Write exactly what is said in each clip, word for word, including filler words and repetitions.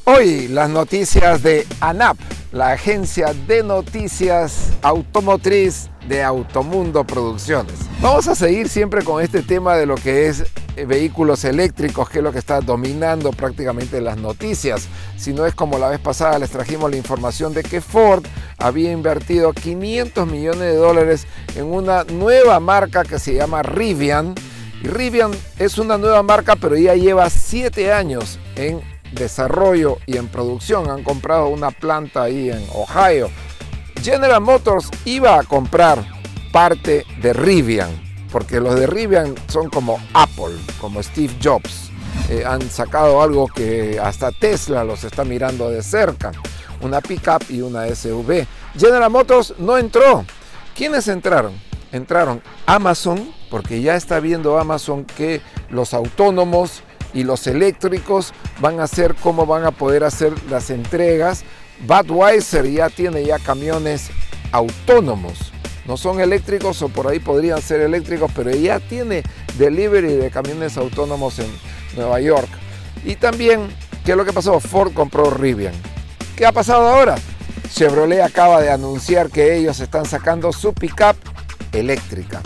Hoy las noticias de ANAP, la agencia de noticias automotriz de Automundo Producciones. Vamos a seguir siempre con este tema de lo que es vehículos eléctricos, que es lo que está dominando prácticamente las noticias. Si no es como la vez pasada, les trajimos la información de que Ford había invertido quinientos millones de dólares en una nueva marca que se llama Rivian. Y Rivian es una nueva marca, pero ya lleva siete años en desarrollo y en producción. Han comprado una planta ahí en Ohio. General Motors iba a comprar parte de Rivian, porque los de Rivian son como Apple, como Steve Jobs. Eh, han sacado algo que hasta Tesla los está mirando de cerca, una pickup y una S U V. General Motors no entró. ¿Quiénes entraron? Entraron Amazon, porque ya está viendo Amazon que los autónomos y los eléctricos van a hacer cómo van a poder hacer las entregas. Budweiser ya tiene ya camiones autónomos, no son eléctricos o por ahí podrían ser eléctricos, pero ya tiene delivery de camiones autónomos en Nueva York. Y también, ¿qué es lo que pasó? Ford compró Rivian. ¿Qué ha pasado ahora? Chevrolet acaba de anunciar que ellos están sacando su pickup eléctrica.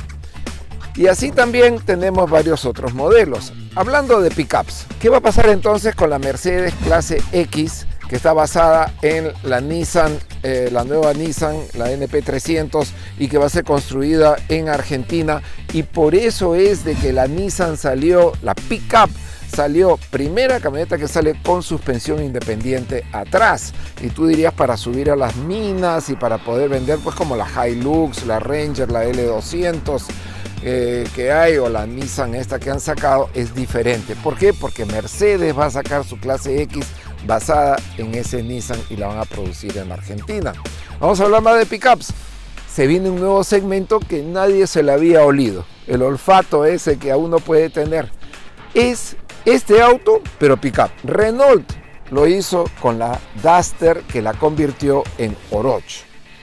Y así también tenemos varios otros modelos. Hablando de pickups, ¿qué va a pasar entonces con la Mercedes clase X, que está basada en la Nissan, eh, la nueva Nissan, la N P trescientos, y que va a ser construida en Argentina? Y por eso es de que la Nissan salió, la pickup salió, primera camioneta que sale con suspensión independiente atrás. Y tú dirías, para subir a las minas y para poder vender, pues como la Hilux, la Ranger, la L doscientos eh, que hay, o la Nissan esta que han sacado, es diferente. ¿Por qué? Porque Mercedes va a sacar su clase X basada en ese Nissan y la van a producir en Argentina. Vamos a hablar más de pickups. Se viene un nuevo segmento que nadie se le había olido. El olfato ese que uno puede tener. Es este auto, pero pickup. Renault lo hizo con la Duster, que la convirtió en Oroch.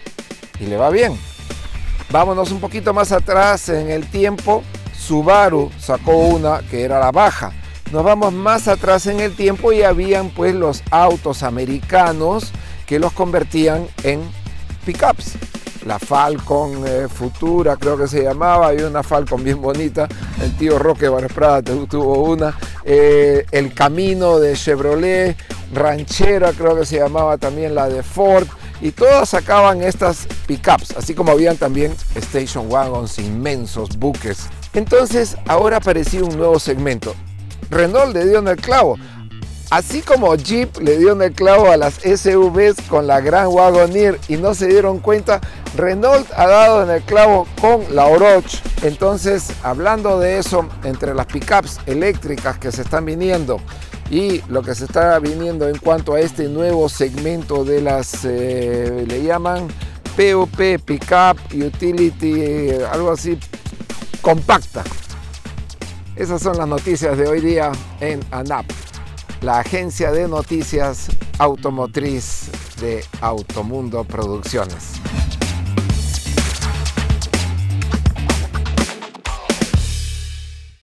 Y le va bien. Vámonos un poquito más atrás en el tiempo. Subaru sacó una que era la baja. Nos vamos más atrás en el tiempo y habían pues los autos americanos que los convertían en pickups. La Falcon eh, Futura, creo que se llamaba, había una Falcon bien bonita, el tío Roque Barprada tuvo una, eh, el Camino de Chevrolet, Ranchera creo que se llamaba también la de Ford, y todas sacaban estas pickups, así como habían también station wagons, inmensos buques. Entonces ahora apareció un nuevo segmento. Renault le dio en el clavo. Así como Jeep le dio en el clavo a las S U Vs con la Grand Wagoneer y no se dieron cuenta, Renault ha dado en el clavo con la Oroch. Entonces, hablando de eso, entre las pickups eléctricas que se están viniendo y lo que se está viniendo en cuanto a este nuevo segmento de las, eh, le llaman P U P, Pickup Utility, algo así, compacta. Esas son las noticias de hoy día en ANAP, la agencia de noticias automotriz de Automundo Producciones.